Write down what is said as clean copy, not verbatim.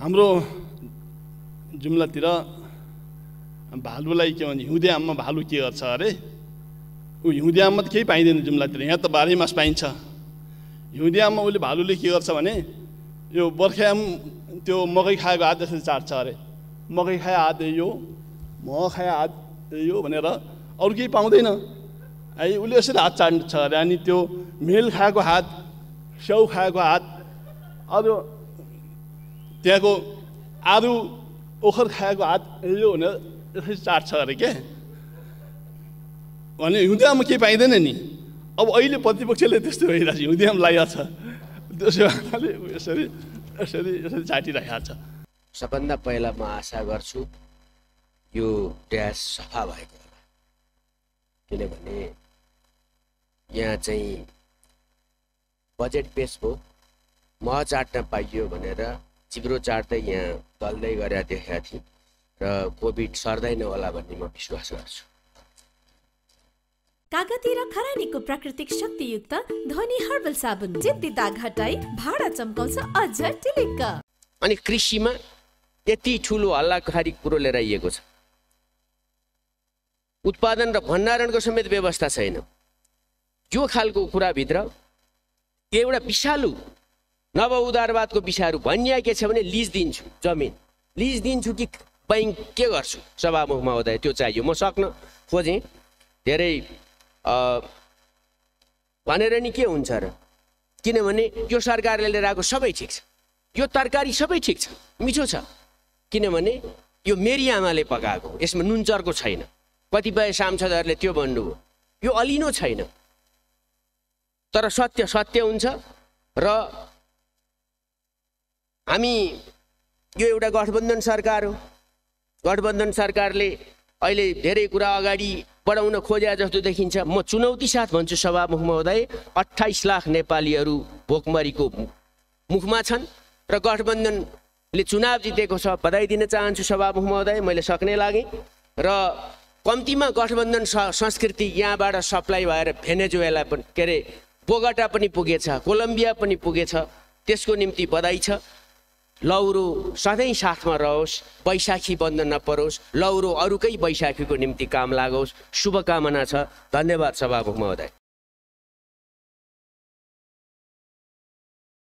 हाम्रो जुम्लातिर भालुलाई के भन्छ हिउँदे आममा भालु के गर्छ अरे ऊ हिउँदे आममा त केही पाइँदैन जुम्लातिर यहाँ त बाह्रै मास पाइन्छ हिउँदे आममा उसले भालुले के गर्छ भने यो बर्खे आम त्यो मकै खाएको हात जसरी चाट्छ अरे मकै खाए हात यो मह खाए हात यो भनेर अरू केही पाउँदैन है उसले यसरी हात चाट्छ अरे अनि त्यो मेल खाएको हात स्याउ खाएको हात अरू त्यहाँको आरू ओखर खाएको हात यो भनेर यसरी चाट्छ अरे के भने हिउँदे आममा केही पाइँदैन नि अब अहिले प्रतिपक्षले त्यस्तो भइरहेको छ हिउँदे आम लगाइरहेको छ त्यसो यसरी यसरी यसरी चाटिरहेको छ। सबभन्दा पहिला म आशा गर्छु यो ड्यास सफा भएको होला किनभने यहाँ चाहिँ बजेट पेश भयो मह चाट्न पाइयो भनेर चिब्रो चाट्दै यहाँ दल्दै गरेर देखेका थिएँ र कोभिड सर्दैन होला भन्ने म विश्वास गर्छु। कागती र खरानीको प्राकृतिक शक्तियुक्त ध्वनि हर्बल साबुन जिद्दी दाग हटाई भाडा चम्काउँछ अझ टिलिक्क। अनि कृषिमा यति ठुलो हल्लाखोरी कुरो लिएर आइएको छ उत्पादन र भण्डारणको समेत व्यवस्था छैन यो खालको कुराभित्र एउटा विषालु नव उदारवादको विषयहरू भनिया के छ भने लिज दिन्छु जमिन लिज दिन्छु कि बैंक के गर्छु सभामुख महोदय त्यो चाहियो म सक्न खोजेँ धेरै भनेर नि के हुन्छ र किनभने यो सरकारले लिएर आएको सबै ठिक छ यो तरकारी सबै ठिक छ मिठो छ किनभने यो मेरी आमाले पकाएको यसमा नुन चर्को छैन कतिपय सांसदहरूले त्यो भन्नुभयो यो अलिनो छैन तर सत्य सत्य हुन्छ र हामी यो एउटा गठबन्धन सरकार हो गठबन्धन सरकारले अहिले धेरै कुरा अगाडि बढाउन खोजे जस्तो देखिन्छ म चुनौती साथ भन्छु सभामुख महोदय 28 लाख नेपालीहरू भोकमरीको मुखमा छन् र गठबन्धनले चुनाव जितेको छ बधाई दिन चाहन्छु सभामुख महोदय मैले सक्ने लागे र कम्तीमा गठबन्धन संस्कृति यहाँबाट सप्लाई भएर भेनेजुएला पनि के अरे बोगटा पनि पुगेछ कोलम्बिया पनि पुगेछ त्यसको निम्ति बधाई छ। लौरो सधैँ साथमा रहोस् बैशाखी बन्द नपरोस् लौरो अरूकै बैशाखीको निम्ति काम लागोस् शुभकामना छ। धन्यवाद सभामुख महोदय।